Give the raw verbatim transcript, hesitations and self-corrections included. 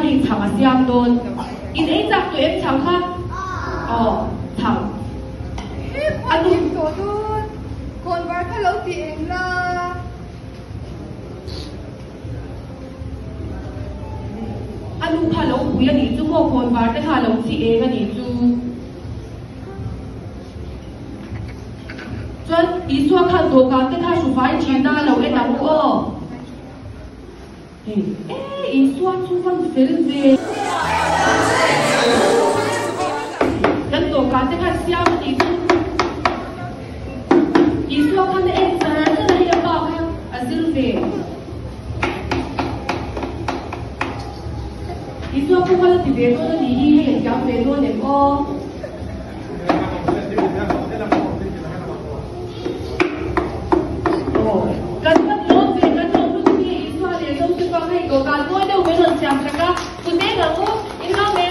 你炒啊香多，你一炸对em炒吗？哦，炒。啊，都做都，คน玩他老点啦。 啊，路怕老虎呀，你做莫คน玩，แต่怕老สีเอง啊，你做。专一说看多高，แต่他属反前那老一两五二。哎，哎，一说出反非常的。人多高，แต่他小的你做。一说看的哎，自然真的要高呀，啊，是的。你说不管是别多的利益，还是讲别多的哦。哦，跟跟老别跟老不是一说的，都是讲那个干多的为了想这个，不那个我，你讲没